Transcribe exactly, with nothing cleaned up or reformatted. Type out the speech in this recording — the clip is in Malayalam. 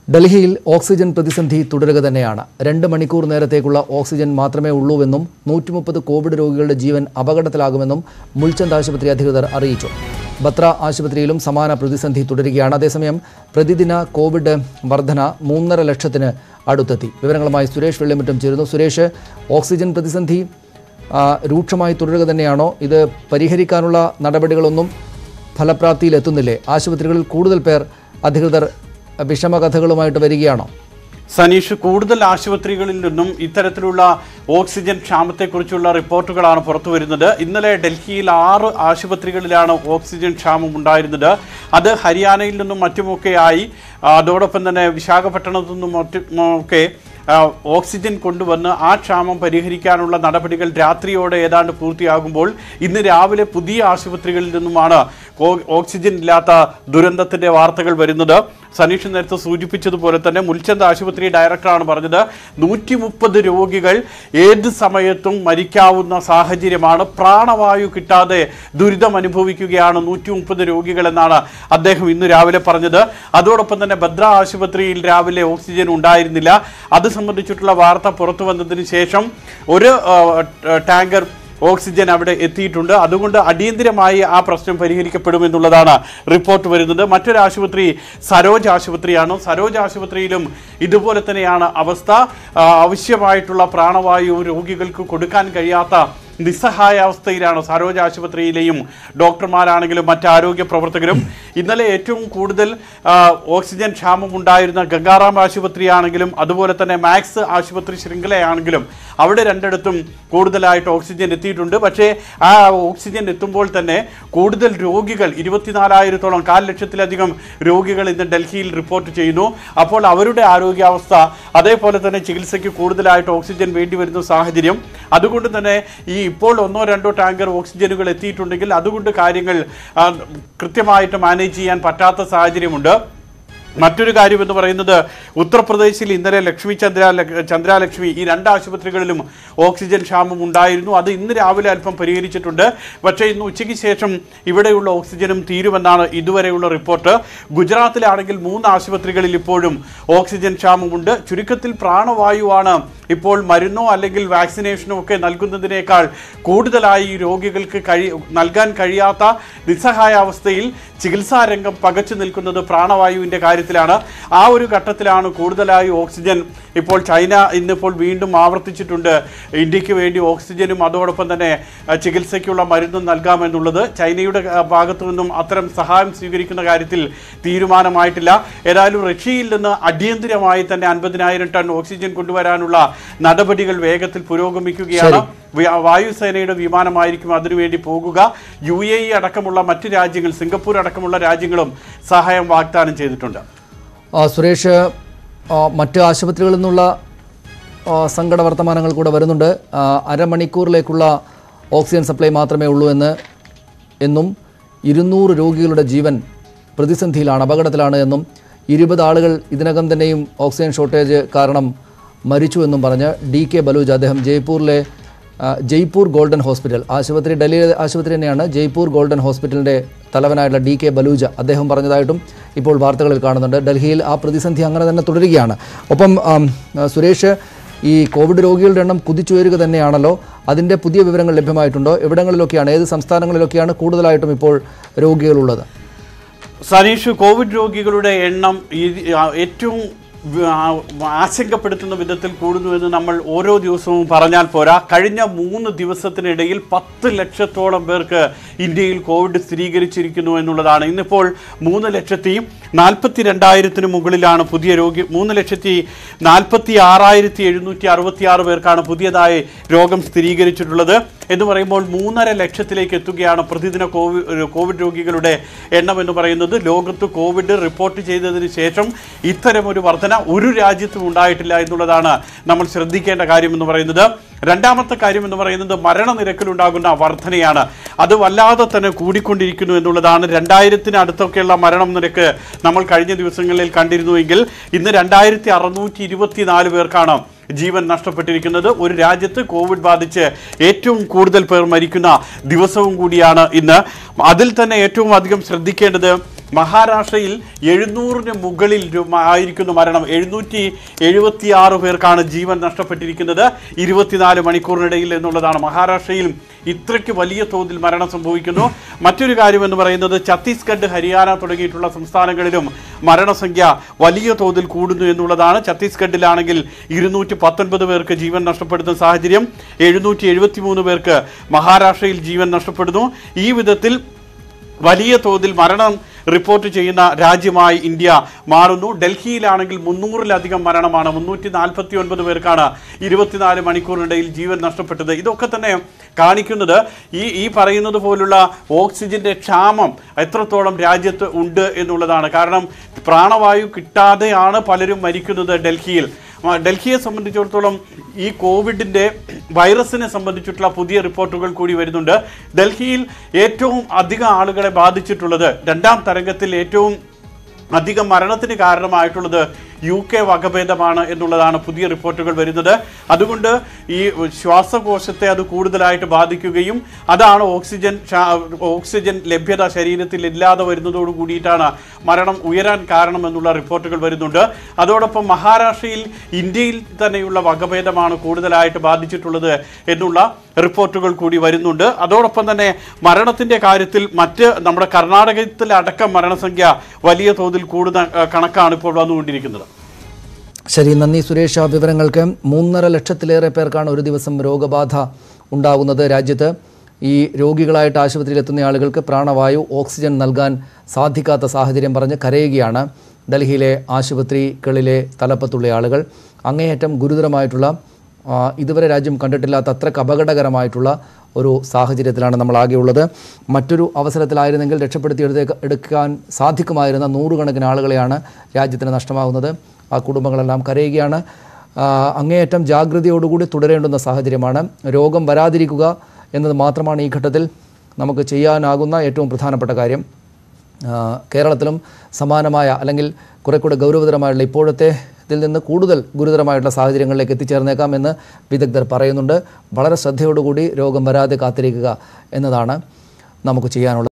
ഡൽഹിയിൽ ഓക്സിജൻ പ്രതിസന്ധി തുടരുക തന്നെയാണ്. രണ്ട് മണിക്കൂർ നേരത്തേക്കുള്ള ഓക്സിജൻ മാത്രമേ ഉള്ളൂവെന്നും നൂറ്റി മുപ്പത് കോവിഡ് രോഗികളുടെ ജീവൻ അപകടത്തിലാകുമെന്നും മുൾചന്ദ് ആശുപത്രി അധികൃതർ അറിയിച്ചു. ബത്ര ആശുപത്രിയിലും സമാന പ്രതിസന്ധി തുടരുകയാണ്. അതേസമയം പ്രതിദിന കോവിഡ് വർധന മൂന്നര ലക്ഷത്തിന് അടുത്തെത്തി. വിവരങ്ങളുമായി സുരേഷ് വെള്ളിമുറ്റം ചേരുന്നു. സുരേഷ്, ഓക്സിജൻ പ്രതിസന്ധി രൂക്ഷമായി തുടരുക തന്നെയാണോ? ഇത് പരിഹരിക്കാനുള്ള നടപടികളൊന്നും ഫലപ്രാപ്തിയിലെത്തുന്നില്ലേ? ആശുപത്രികളിൽ കൂടുതൽ പേർ അധികൃതർ വിഷമകഥകളുമായിട്ട് വരികയാണോ? സനീഷ്, കൂടുതൽ ആശുപത്രികളിൽ നിന്നും ഇത്തരത്തിലുള്ള ഓക്സിജൻ ക്ഷാമത്തെക്കുറിച്ചുള്ള റിപ്പോർട്ടുകളാണ് പുറത്തു വരുന്നത്. ഇന്നലെ ഡൽഹിയിൽ ആറ് ആശുപത്രികളിലാണ് ഓക്സിജൻ ക്ഷാമം ഉണ്ടായിരുന്നത്. അത് ഹരിയാനയിൽ നിന്നും മറ്റുമൊക്കെയായി, അതോടൊപ്പം തന്നെ വിശാഖപട്ടണത്തു നിന്നും മറ്റുമൊക്കെ ഓക്സിജൻ കൊണ്ടുവന്ന് ആ ക്ഷാമം പരിഹരിക്കാനുള്ള നടപടികൾ രാത്രിയോടെ ഏതാണ്ട് പൂർത്തിയാകുമ്പോൾ ഇന്ന് രാവിലെ പുതിയ ആശുപത്രികളിൽ നിന്നുമാണ് ഓക്സിജൻ ഇല്ലാത്ത ദുരന്തത്തിൻ്റെ വാർത്തകൾ വരുന്നത്. സനീഷ് നേരത്തെ സൂചിപ്പിച്ചതുപോലെ തന്നെ മുൾചന്ദ് ആശുപത്രി ഡയറക്ടറാണ് പറഞ്ഞത്, നൂറ്റി മുപ്പത് രോഗികൾ ഏത് സമയത്തും മരിക്കാവുന്ന സാഹചര്യമാണ്. പ്രാണവായു കിട്ടാതെ ദുരിതം അനുഭവിക്കുകയാണ് നൂറ്റി മുപ്പത് രോഗികൾ എന്നാണ് അദ്ദേഹം ഇന്ന് രാവിലെ പറഞ്ഞത്. അതോടൊപ്പം തന്നെ ഭദ്ര ആശുപത്രിയിൽ രാവിലെ ഓക്സിജൻ ഉണ്ടായിരുന്നില്ല. അത് സംബന്ധിച്ചിട്ടുള്ള വാർത്ത പുറത്തു വന്നതിന് ശേഷം ഒരു ടാങ്കർ ഓക്സിജൻ അവിടെ എത്തിയിട്ടുണ്ട്. അതുകൊണ്ട് അടിയന്തിരമായി ആ പ്രശ്നം പരിഹരിക്കപ്പെടുമെന്നുള്ളതാണ് റിപ്പോർട്ട് വരുന്നത്. മറ്റൊരു ആശുപത്രി സരോജ് ആശുപത്രിയാണ്. സരോജ് ആശുപത്രിയിലും ഇതുപോലെ തന്നെയാണ് അവസ്ഥ. ആവശ്യമായിട്ടുള്ള പ്രാണവായു രോഗികൾക്ക് കൊടുക്കാൻ കഴിയാത്ത നിസ്സഹായാവസ്ഥയിലാണ് സരോജ് ആശുപത്രിയിലെയും ഡോക്ടർമാരാണെങ്കിലും മറ്റ് ആരോഗ്യ പ്രവർത്തകരും. ഇന്നലെ ഏറ്റവും കൂടുതൽ ഓക്സിജൻ ക്ഷാമം ഉണ്ടായിരുന്ന ഗംഗാറാം ആശുപത്രിയാണെങ്കിലും അതുപോലെ തന്നെ മാക്സ് ആശുപത്രി ശൃംഖലയാണെങ്കിലും അവിടെ രണ്ടിടത്തും കൂടുതലായിട്ട് ഓക്സിജൻ എത്തിയിട്ടുണ്ട്. പക്ഷേ ആ ഓക്സിജൻ എത്തുമ്പോൾ തന്നെ കൂടുതൽ രോഗികൾ, ഇരുപത്തിനാലായിരത്തോളം കാൽ ലക്ഷത്തിലധികം രോഗികൾ ഇന്ന് ഡൽഹിയിൽ റിപ്പോർട്ട് ചെയ്യുന്നു. അപ്പോൾ അവരുടെ ആരോഗ്യാവസ്ഥ, അതേപോലെ തന്നെ ചികിത്സയ്ക്ക് കൂടുതലായിട്ട് ഓക്സിജൻ വേണ്ടി വരുന്ന സാഹചര്യം. അതുകൊണ്ട് തന്നെ ഈ ഇപ്പോൾ ഒന്നോ രണ്ടോ ടാങ്കർ ഓക്സിജനുകൾ എത്തിയിട്ടുണ്ടെങ്കിൽ അതുകൊണ്ട് കാര്യങ്ങൾ കൃത്യമായിട്ട് മാനേജ് ചെയ്യാൻ പറ്റാത്ത സാഹചര്യമുണ്ട്. മറ്റൊരു കാര്യം എന്ന് പറയുന്നത്, ഉത്തർപ്രദേശിൽ ഇന്നലെ ലക്ഷ്മി ചന്ദ്ര ചന്ദ്രാലക്ഷ്മി ഈ രണ്ട് ആശുപത്രികളിലും ഓക്സിജൻ ക്ഷാമം ഉണ്ടായിരുന്നു. അത് ഇന്ന് രാവിലെ അല്പം പരിഹരിച്ചിട്ടുണ്ട്. പക്ഷേ ഇന്ന് ഉച്ചയ്ക്ക് ശേഷം ഇവിടെയുള്ള ഓക്സിജനും തീരുമെന്നാണ് ഇതുവരെയുള്ള റിപ്പോർട്ട്. ഗുജറാത്തിലാണെങ്കിൽ മൂന്ന് ആശുപത്രികളിൽ ഇപ്പോഴും ഓക്സിജൻ ക്ഷാമമുണ്ട്. ചുരുക്കത്തിൽ പ്രാണവായുവാണ് ഇപ്പോൾ മരുന്നോ അല്ലെങ്കിൽ വാക്സിനേഷനോ ഒക്കെ നൽകുന്നതിനേക്കാൾ കൂടുതലായി രോഗികൾക്ക് കഴി നൽകാൻ കഴിയാത്ത നിസ്സഹായാവസ്ഥയിൽ ചികിത്സാ രംഗം പകച്ചു നിൽക്കുന്നത് പ്രാണവായുവിൻ്റെ കാര്യത്തിലാണ്. ആ ഒരു ഘട്ടത്തിലാണ് കൂടുതലായി ഓക്സിജൻ ഇപ്പോൾ ചൈന ഇന്നിപ്പോൾ വീണ്ടും ആവർത്തിച്ചിട്ടുണ്ട്, ഇന്ത്യക്ക് വേണ്ടി ഓക്സിജനും അതോടൊപ്പം തന്നെ ചികിത്സയ്ക്കുള്ള മരുന്നും നൽകാമെന്നുള്ളത്. ചൈനയുടെ ഭാഗത്തു നിന്നും അത്തരം സഹായം സ്വീകരിക്കുന്ന കാര്യത്തിൽ തീരുമാനമായിട്ടില്ല. ഏതായാലും റഷ്യയിൽ നിന്ന് അടിയന്തിരമായി തന്നെ അൻപതിനായിരം ടൺ ഓക്സിജൻ കൊണ്ടുവരാനുള്ള നടപടികൾ വേഗത്തിൽ പുരോഗമിക്കുകയാണ്. വായുസേനയുടെ വിമാനമായിരിക്കും അതിനുവേണ്ടി പോകുക. യു എ ഇ അടക്കമുള്ള മറ്റ് രാജ്യങ്ങൾ, സിംഗപ്പൂർ അടക്കമുള്ള രാജ്യങ്ങളും സഹായം വാഗ്ദാനം ചെയ്തിട്ടുണ്ട്. സുരേഷ്, മറ്റ് ആശുപത്രികളിൽ നിന്നുള്ള സങ്കട വർത്തമാനങ്ങൾ കൂടെ വരുന്നുണ്ട്. അരമണിക്കൂറിലേക്കുള്ള ഓക്സിജൻ സപ്ലൈ മാത്രമേ ഉള്ളൂ എന്ന് എന്നും ഇരുന്നൂറ് രോഗികളുടെ ജീവൻ പ്രതിസന്ധിയിലാണ്, അപകടത്തിലാണ് എന്നും ഇരുപത് ആളുകൾ ഇതിനകം തന്നെയും ഓക്സിജൻ ഷോർട്ടേജ് കാരണം മരിച്ചു എന്നും പറഞ്ഞ് ഡി കെ ബലൂജ്, അദ്ദേഹം ജയ്പൂരിലെ ജയ്പൂർ ഗോൾഡൻ ഹോസ്പിറ്റൽ ആശുപത്രി, ഡൽഹിയിലെ ആശുപത്രി തന്നെയാണ്, ജയ്പൂർ ഗോൾഡൻ ഹോസ്പിറ്റലിൻ്റെ തലവനായിട്ടുള്ള ഡി കെ ബലൂജ അദ്ദേഹം പറഞ്ഞതായിട്ടും ഇപ്പോൾ വാർത്തകളിൽ കാണുന്നുണ്ട്. ഡൽഹിയിൽ ആ പ്രതിസന്ധി അങ്ങനെ തന്നെ തുടരുകയാണ്. ഒപ്പം സുരേഷ്, ഈ കോവിഡ് രോഗികളുടെ എണ്ണം കുതിച്ചുയരുക തന്നെയാണല്ലോ. അതിൻ്റെ പുതിയ വിവരങ്ങൾ ലഭ്യമായിട്ടുണ്ടോ? എവിടങ്ങളിലൊക്കെയാണ്, ഏത് സംസ്ഥാനങ്ങളിലൊക്കെയാണ് കൂടുതലായിട്ടും ഇപ്പോൾ രോഗികളുള്ളത്? സനീഷ്, കോവിഡ് രോഗികളുടെ എണ്ണം ഏറ്റവും ആശങ്കപ്പെടുത്തുന്ന വിധത്തിൽ കൂടുന്നുവെന്ന് നമ്മൾ ഓരോ ദിവസവും പറഞ്ഞാൽ പോരാ. കഴിഞ്ഞ മൂന്ന് ദിവസത്തിനിടയിൽ പത്ത് ലക്ഷത്തോളം പേർക്ക് ഇന്ത്യയിൽ കോവിഡ് സ്ഥിരീകരിച്ചിരിക്കുന്നു എന്നുള്ളതാണ്. ഇന്നിപ്പോൾ മൂന്ന് ലക്ഷത്തി നാൽപ്പത്തി രണ്ടായിരത്തിന് മുകളിലാണ് പുതിയ രോഗി. മൂന്ന് ലക്ഷത്തി നാൽപ്പത്തി ആറായിരത്തി എഴുന്നൂറ്റി അറുപത്തി ആറ് പേർക്കാണ് പുതിയതായി രോഗം സ്ഥിരീകരിച്ചിട്ടുള്ളത്. എന്ന് പറയുമ്പോൾ മൂന്നര ലക്ഷത്തിലേക്ക് എത്തുകയാണ് പ്രതിദിന കോവിഡ് കോവിഡ് രോഗികളുടെ എണ്ണം എന്ന് പറയുന്നത്. ലോകത്ത് കോവിഡ് റിപ്പോർട്ട് ചെയ്തതിന് ശേഷം ഇത്തരമൊരു വർധന ഒരു രാജ്യത്തും ഉണ്ടായിട്ടില്ല എന്നുള്ളതാണ് നമ്മൾ ശ്രദ്ധിക്കേണ്ട കാര്യം എന്ന് പറയുന്നത്. രണ്ടാമത്തെ കാര്യം എന്ന് പറയുന്നത് മരണനിരക്കിലുണ്ടാകുന്ന വർധനയാണ്. അത് വല്ലാതെ തന്നെ കൂടിക്കൊണ്ടിരിക്കുന്നു എന്നുള്ളതാണ്. രണ്ടായിരത്തിന് അടുത്തൊക്കെയുള്ള മരണം നിരക്ക് നമ്മൾ കഴിഞ്ഞ ദിവസങ്ങളിൽ കണ്ടിരുന്നുവെങ്കിൽ ഇന്ന് രണ്ടായിരത്തി അറുന്നൂറ്റി ഇരുപത്തി നാല് പേർക്കാണ് ജീവൻ നഷ്ടപ്പെട്ടിരിക്കുന്നത്. ഒരു രാജ്യത്ത് കോവിഡ് ബാധിച്ച് ഏറ്റവും കൂടുതൽ പേർ മരിക്കുന്ന ദിവസവും കൂടിയാണ് ഇന്ന്. അതിൽ തന്നെ ഏറ്റവും അധികം ശ്രദ്ധിക്കേണ്ടത് മഹാരാഷ്ട്രയിൽ എഴുന്നൂറിന് മുകളിൽ ആയിരിക്കുന്നു മരണം. എഴുന്നൂറ്റി എഴുപത്തി ആറ് പേർക്കാണ് ജീവൻ നഷ്ടപ്പെട്ടിരിക്കുന്നത് ഇരുപത്തിനാല് മണിക്കൂറിനിടയിൽ എന്നുള്ളതാണ്. മഹാരാഷ്ട്രയിൽ ഇത്രയ്ക്ക് വലിയ തോതിൽ മരണം സംഭവിക്കുന്നു. മറ്റൊരു കാര്യം എന്ന് പറയുന്നത് ഛത്തീസ്ഗഡ്, ഹരിയാന തുടങ്ങിയിട്ടുള്ള സംസ്ഥാനങ്ങളിലും മരണസംഖ്യ വലിയ തോതിൽ കൂടുന്നു എന്നുള്ളതാണ്. ഛത്തീസ്ഗഡിലാണെങ്കിൽ ഇരുന്നൂറ്റി പത്തൊൻപത് പേർക്ക് ജീവൻ നഷ്ടപ്പെടുന്ന സാഹചര്യം, എഴുന്നൂറ്റി എഴുപത്തി മൂന്ന് പേർക്ക് മഹാരാഷ്ട്രയിൽ ജീവൻ നഷ്ടപ്പെടുന്നു. ഈ വിധത്തിൽ വലിയ തോതിൽ മരണം റിപ്പോർട്ട് ചെയ്യുന്ന രാജ്യമായി ഇന്ത്യ മാറുന്നു. ഡൽഹിയിലാണെങ്കിൽ മുന്നൂറിലധികം മരണമാണ്. മുന്നൂറ്റി നാൽപ്പത്തി ഒൻപത് പേർക്കാണ് ഇരുപത്തിനാല് മണിക്കൂറിനിടയിൽ ജീവൻ നഷ്ടപ്പെട്ടത്. ഇതൊക്കെ തന്നെ കാണിക്കുന്നത് ഈ ഈ പറയുന്നത് പോലുള്ള ഓക്സിജന്റെ ക്ഷാമം എത്രത്തോളം രാജ്യത്ത് ഉണ്ട് എന്നുള്ളതാണ്. കാരണം പ്രാണവായു കിട്ടാതെയാണ് പലരും മരിക്കുന്നത് ഡൽഹിയിൽ. ഡൽഹിയെ സംബന്ധിച്ചിടത്തോളം ഈ കോവിഡിൻ്റെ വൈറസിനെ സംബന്ധിച്ചിട്ടുള്ള പുതിയ റിപ്പോർട്ടുകൾ കൂടി വരുന്നുണ്ട്. ഡൽഹിയിൽ ഏറ്റവും അധികം ആളുകളെ ബാധിച്ചിട്ടുള്ളത്, രണ്ടാം തരംഗത്തിൽ ഏറ്റവും അധികം മരണത്തിന് കാരണമായിട്ടുള്ളത് യു കെ വകഭേദമാണ് എന്നുള്ളതാണ് പുതിയ റിപ്പോർട്ടുകൾ വരുന്നത്. അതുകൊണ്ട് ഈ ശ്വാസകോശത്തെ അത് കൂടുതലായിട്ട് ബാധിക്കുകയും അതാണ് ഓക്സിജൻ ഓക്സിജൻ ലഭ്യത ശരീരത്തിൽ ഇല്ലാതെ വരുന്നതോട് കൂടിയിട്ടാണ് മരണം ഉയരാൻ കാരണമെന്നുള്ള റിപ്പോർട്ടുകൾ വരുന്നുണ്ട്. അതോടൊപ്പം മഹാരാഷ്ട്രയിൽ ഇന്ത്യയിൽ തന്നെയുള്ള വകഭേദമാണ് കൂടുതലായിട്ട് ബാധിച്ചിട്ടുള്ളത് എന്നുള്ള റിപ്പോർട്ടുകൾ കൂടി വരുന്നുണ്ട്. അതോടൊപ്പം തന്നെ മരണത്തിൻ്റെ കാര്യത്തിൽ മറ്റ് നമ്മുടെ കർണാടകത്തിലടക്കം മരണസംഖ്യ വലിയ തോതിൽ കൂടുന്ന കണക്കാണ് ഇപ്പോൾ വന്നുകൊണ്ടിരിക്കുന്നത്. ശരി, നന്ദി സുരേഷ്. വിവരങ്ങൾക്ക് മൂന്നര ലക്ഷത്തിലേറെ പേർക്കാണ് ഒരു ദിവസം രോഗബാധ ഉണ്ടാകുന്നത് രാജ്യത്ത്. ഈ രോഗികളായിട്ട് ആശുപത്രിയിൽ എത്തുന്ന ആളുകൾക്ക് പ്രാണവായു, ഓക്സിജൻ നൽകാൻ സാധിക്കാത്ത സാഹചര്യം പറഞ്ഞ് കരയുകയാണ് ഡൽഹിയിലെ ആശുപത്രികളിലെ തലപ്പത്തുള്ള ആളുകൾ. അങ്ങേയറ്റം ഗുരുതരമായിട്ടുള്ള, ഇതുവരെ രാജ്യം കണ്ടിട്ടില്ലാത്ത അത്രയ്ക്ക് അപകടകരമായിട്ടുള്ള ഒരു സാഹചര്യത്തിലാണ് നമ്മൾ ആകെയുള്ളത്. മറ്റൊരു അവസരത്തിലായിരുന്നെങ്കിൽ രക്ഷപ്പെടുത്തിയെടുത്തേ എടുക്കാൻ സാധിക്കുമായിരുന്ന നൂറുകണക്കിന് ആളുകളെയാണ് രാജ്യത്തിന് നഷ്ടമാകുന്നത്. ആ കുടുംബങ്ങളെല്ലാം കരയുകയാണ്. അങ്ങേയറ്റം ജാഗ്രതയോടുകൂടി തുടരേണ്ടുന്ന സാഹചര്യമാണ്. രോഗം വരാതിരിക്കുക എന്നത് മാത്രമാണ് ഈ ഘട്ടത്തിൽ നമുക്ക് ചെയ്യാനാകുന്ന ഏറ്റവും പ്രധാനപ്പെട്ട കാര്യം. കേരളത്തിലും സമാനമായ അല്ലെങ്കിൽ കുറെ കൂടെ ഗൗരവതരമായുള്ള ഇപ്പോഴത്തെ ഇതിൽ നിന്ന് കൂടുതൽ ഗുരുതരമായിട്ടുള്ള സാഹചര്യങ്ങളിലേക്ക് എത്തിച്ചേർന്നേക്കാം എന്ന് വിദഗ്ധർ പറയുന്നുണ്ട്. വളരെ ശ്രദ്ധയോടുകൂടി രോഗം വരാതെ കാത്തിരിക്കുക എന്നതാണ് നമുക്ക് ചെയ്യാനുള്ളത്.